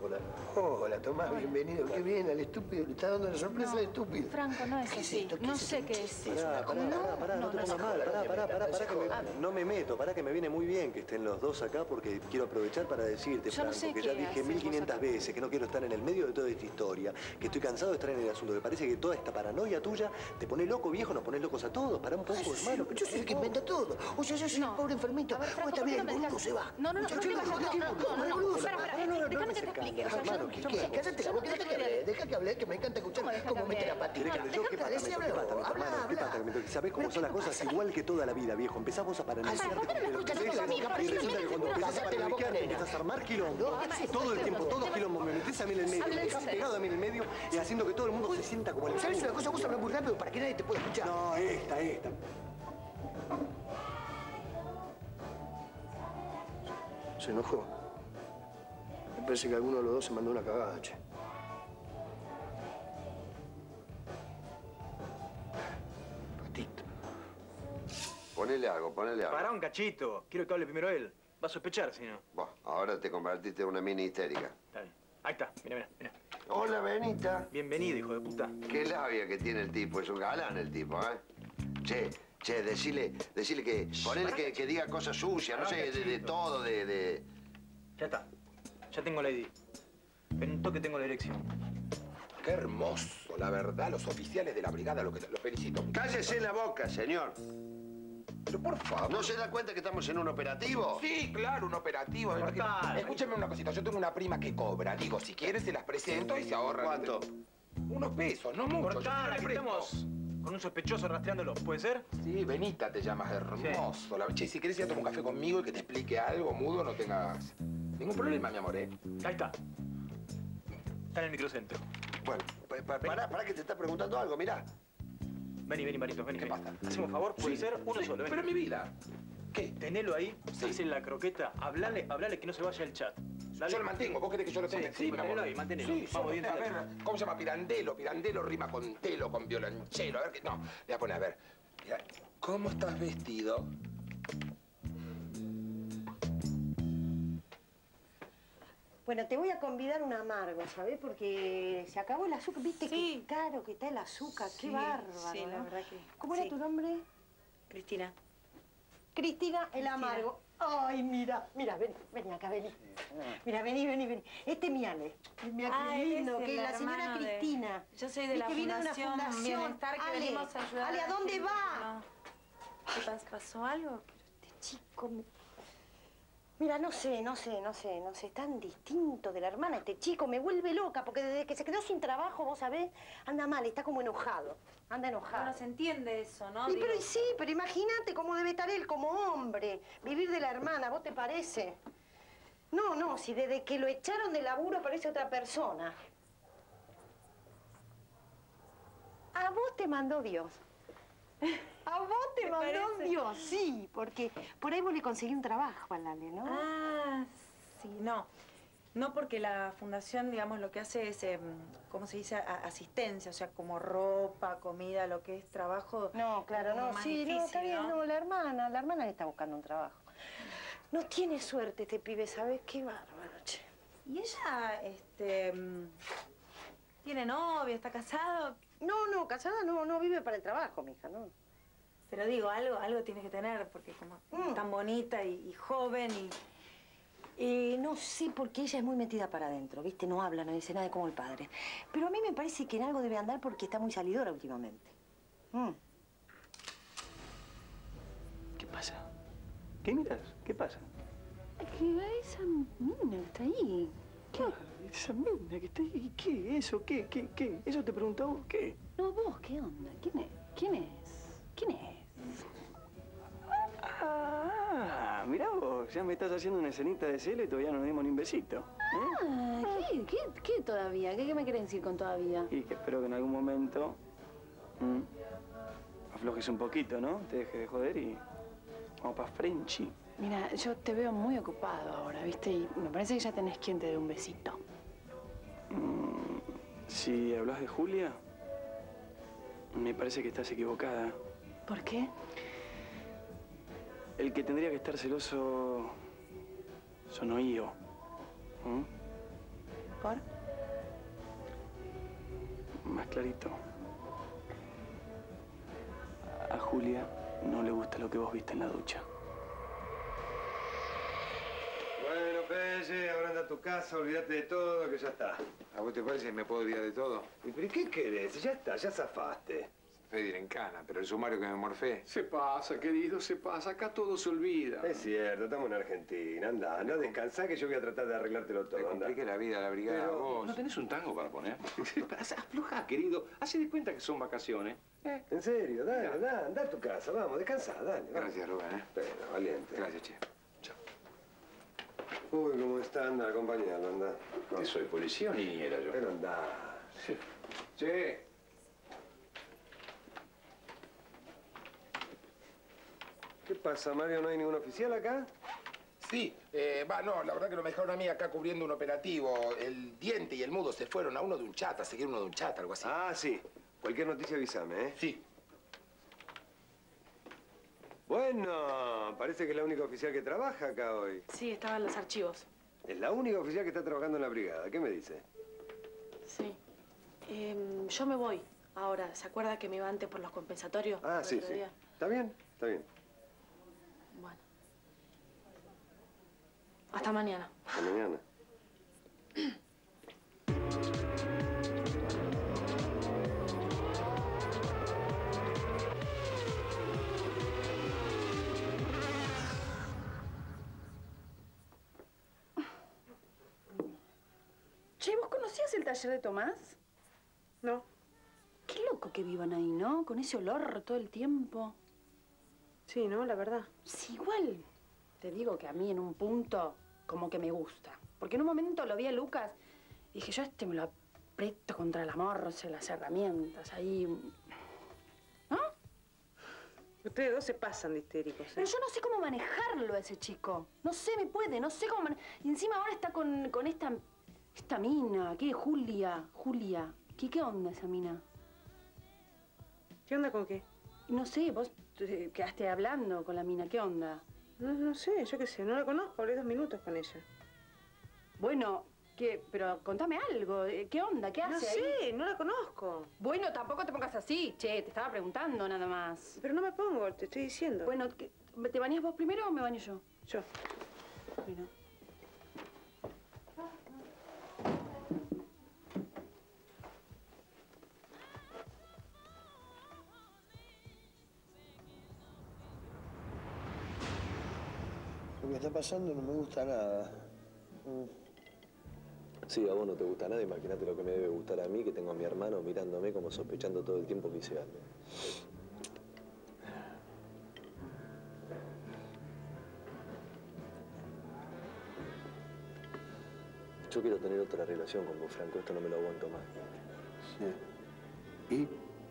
Hola. Hola, Tomás, bienvenido. Qué bien, al estúpido. Le está dando la sorpresa al estúpido. Franco, no es así. No sé qué es. Pará, no te pongas mal. Pará, que no me meto. Pará, que me viene muy bien que estén los dos acá porque quiero aprovechar para decirte, Franco, que ya dije 1500 veces que no quiero estar en el medio de toda esta historia, que estoy cansado de estar en el asunto, que parece que toda esta paranoia tuya te pone loco, viejo, nos pones locos a todos. Pará un poco, hermano. Yo soy el que inventa todo. O sea, yo soy un pobre enfermito. Esta vida el boludo se va. No, déjame que te explique. Cállate la boca, deja que hable, que me encanta escuchar cómo mete la patita. ¿Qué pasa? ¿Sabés cómo son las cosas? Igual que toda la vida, viejo. Empezás vos a paralizar. ¿Por qué no me escuchas a tu amiga? Y resulta que cuando empezás a paralizar, empezás a armar quilombo. Todo el tiempo, todo quilombo. Me metés a mí en el medio, me dejás pegado a mí en el medio y haciendo que todo el mundo se sienta como el... ¿Sabes una cosa? Vos hablas muy rápido para que nadie te pueda escuchar. No, esta. Se enojó. Me parece que alguno de los dos se mandó una cagada, che. Patito. Ponele algo. Pará un cachito. Quiero que hable primero él. Va a sospechar, si no. Bueno, ahora te convertiste en una mini histérica. Está bien. Ahí está. Mira. Hola, Benita. Bienvenido, hijo de puta. Qué labia que tiene el tipo. Es un galán el tipo, ¿eh? Che, decile que... Ponele que diga cosas sucias, no sé, de todo, de... Ya está. Ya tengo la ID. En un toque tengo la dirección. Qué hermoso, la verdad, los oficiales de la brigada, los felicito. Cállese la boca, señor. Pero por favor. ¿No se da cuenta que estamos en un operativo? Sí, claro, un operativo. Escúchame una cosita, yo tengo una prima que cobra. Digo, si quieres se las presento y se ahorra. ¿Cuánto? Unos pesos, no mucho. Cortala, que estamos con un sospechoso rastreándolo. ¿Puede ser? Sí, Benita te llamas, hermoso. Sí. Che, si querés ir a tomar un café conmigo y que te explique algo mudo, no tengas ningún problema, mi amor, ¿eh? Ahí está. Está en el microcentro. Bueno, pará que te está preguntando algo, mirá. Vení, Marito, vení. ¿Qué pasa? Hacemos un favor, puede ser uno solo. Pero mi vida. ¿Qué? Tenelo ahí, hacele la croqueta, hablale que no se vaya el chat. Dale. Yo lo mantengo, vos querés que yo lo ponga encima. Manténelo ahí, manténelo. Sí, vamos bien. A ver, ¿cómo se llama? Pirandelo. Pirandelo rima con telo, con violonchelo. A ver, no, le voy a poner, a ver. Mira, ¿cómo estás vestido? Bueno, te voy a convidar un amargo, ¿sabés? Porque se acabó el azúcar. ¿Viste qué caro que está el azúcar? Qué bárbaro, Sí, la ¿no? verdad que... ¿Cómo era tu nombre? Cristina. Cristina, el amargo. Ay, mira, vení acá, vení. Mira, vení. Este es mi Ale. Mira, qué lindo, que es la señora Cristina. Yo soy de la Fundación Bienestar, que venimos a ayudar. Ale, ¿a dónde va? ¿Qué pasó algo? Este chico... Mira, no sé, es tan distinto de la hermana. Este chico me vuelve loca, porque desde que se quedó sin trabajo, vos sabés, anda mal, está como enojado. Anda enojado. No se entiende eso, ¿no? Pero imagínate cómo debe estar él como hombre, vivir de la hermana, ¿vos te parece? No, si desde que lo echaron de laburo parece otra persona. A vos te mandó Dios. A vos te mandó Dios, sí, porque por ahí vos le conseguí un trabajo al Ale, ¿no? Ah, sí, no. No, porque la fundación, digamos, lo que hace es, ¿cómo se dice? Asistencia, o sea, como ropa, comida, lo que es trabajo. No, claro, no, sí, difícil, no, está bien, ¿no? La hermana le está buscando un trabajo. No tiene suerte este pibe, ¿sabes? Qué bárbaro, che. ¿Y ella, tiene novio, está casado? No, casada no vive para el trabajo, mija, no. Pero digo, algo tiene que tener, porque como tan bonita y joven y... no sé, porque ella es muy metida para adentro, ¿viste? No habla, no dice nada como el padre. Pero a mí me parece que en algo debe andar porque está muy salidora últimamente. ¿Qué pasa? ¿Qué miras? ¿Qué pasa? Que esa mina que está ahí. ¿Qué? Esa mina que está ahí. ¿Qué? ¿Eso? ¿Qué? ¿Eso te preguntó vos? ¿Qué? No, vos, ¿qué onda? ¿Quién es? Ah, mirá vos, ya me estás haciendo una escenita de celo y todavía no nos dimos ni un besito. ¿Qué todavía? ¿Qué me querés decir con todavía? Y que espero que en algún momento aflojes un poquito, ¿no? Te dejes de joder y vamos pa' Frenchy. Mira, yo te veo muy ocupado ahora, ¿viste? Y me parece que ya tenés quien te dé un besito. Si hablas de Julia, me parece que estás equivocada. ¿Por qué? El que tendría que estar celoso son yo. ¿Por? Más clarito. A Julia no le gusta lo que vos viste en la ducha. Bueno, Pelle, ahora anda a tu casa, olvídate de todo, que ya está. ¿A vos te parece que me puedo olvidar de todo? ¿Pero qué querés? Ya está, ya zafaste. Pedir en cana, pero el sumario que me morfé. Se pasa, querido, se pasa. Acá todo se olvida. Es cierto, estamos en Argentina. Anda, descansá que yo voy a tratar de arreglártelo todo. Te complique la vida a la brigada, Pero, vos. ¿No tenés un tango para poner? Afloja, querido. Hacé de cuenta que son vacaciones. En serio, dale, anda a tu casa, vamos, descansá, dale. Vamos. Gracias, Rubén, Bueno, valiente. Gracias, che. Uy, ¿cómo está? Anda, acompañalo, anda. ¿Que soy policía o niñera yo? Pero anda. Sí. Che. ¿Qué pasa, Mario? ¿No hay ningún oficial acá? Sí, no, la verdad que no me dejaron a mí acá cubriendo un operativo. El diente y el mudo se fueron a uno de un chat, a seguir uno de un chat, algo así. Ah, sí. Cualquier noticia avísame, ¿eh? Sí. Bueno, parece que es la única oficial que trabaja acá hoy. Sí, estaba en los archivos. Es la única oficial que está trabajando en la brigada. ¿Qué me dice? Sí. Yo me voy ahora. ¿Se acuerda que me iba antes por los compensatorios? Ah, el sí, otro sí. día? Está bien, está bien. Bueno. Hasta mañana. Hasta mañana. Che, ¿vos conocías el taller de Tomás? No. Qué loco que vivan ahí, ¿no? Con ese olor todo el tiempo. Sí, ¿no? La verdad. Sí, igual. Te digo que a mí en un punto como que me gusta. Porque en un momento lo vi a Lucas y dije, yo me lo aprieto contra la morsa, las herramientas, ahí. ¿No? Ustedes dos se pasan de histéricos, ¿eh? Pero yo no sé cómo manejarlo a ese chico. No sé, me puede, no sé cómo Y encima ahora está con esta mina. ¿Qué? Julia. ¿Qué onda esa mina? ¿Qué onda con qué? No sé, vos quedaste hablando con la mina. ¿Qué onda? No sé, yo qué sé. No la conozco. Hablé 2 minutos con ella. Bueno, ¿qué? Pero contame algo. ¿Qué onda? ¿Qué hace ahí? No sé, no la conozco. Bueno, tampoco te pongas así. Che, te estaba preguntando nada más. Pero no me pongo, te estoy diciendo. Bueno, ¿te bañás vos primero o me baño yo? Yo. Mira. Lo que está pasando no me gusta nada. Sí, a vos no te gusta nada, imagínate lo que me debe gustar a mí, que tengo a mi hermano mirándome como sospechando todo el tiempo que hice algo. Yo quiero tener otra relación con vos, Franco. Esto no me lo aguanto más. Sí. ¿Y?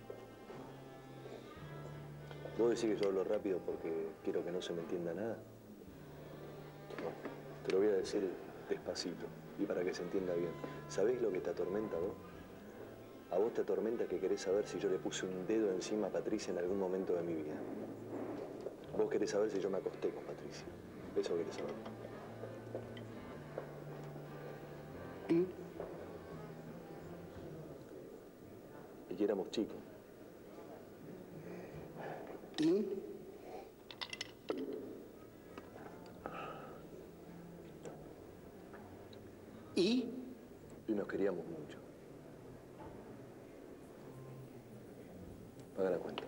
¿Vos decís que yo hablo rápido porque quiero que no se me entienda nada? Bueno, te lo voy a decir despacito y para que se entienda bien. ¿Sabés lo que te atormenta a vos? A vos te atormenta que querés saber si yo le puse un dedo encima a Patricia en algún momento de mi vida. Vos querés saber si yo me acosté con Patricia. Eso querés saber. Y que éramos chicos. ¿Y? ¿Y? Y nos queríamos mucho. Paga la cuenta.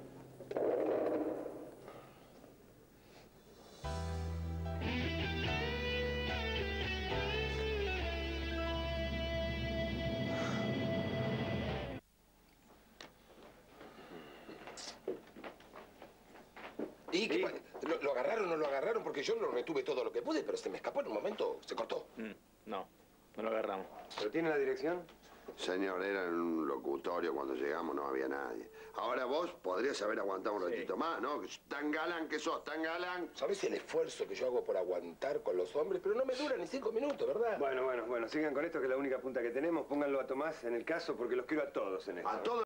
¿Y qué pasa? ¿Lo agarraron o no lo agarraron? Porque yo lo retuve todo lo que pude, pero se me escapó en un momento, se cortó. No lo agarramos. ¿Pero tiene la dirección? Señor, era en un locutorio, cuando llegamos no había nadie. Ahora vos podrías haber aguantado un ratito más, ¿no? Tan galán que sos, tan galán. ¿Sabés el esfuerzo que yo hago por aguantar con los hombres? Pero no me dura ni 5 minutos, ¿verdad? Bueno, sigan con esto, que es la única punta que tenemos. Pónganlo a Tomás en el caso, porque los quiero a todos en esto. A todos.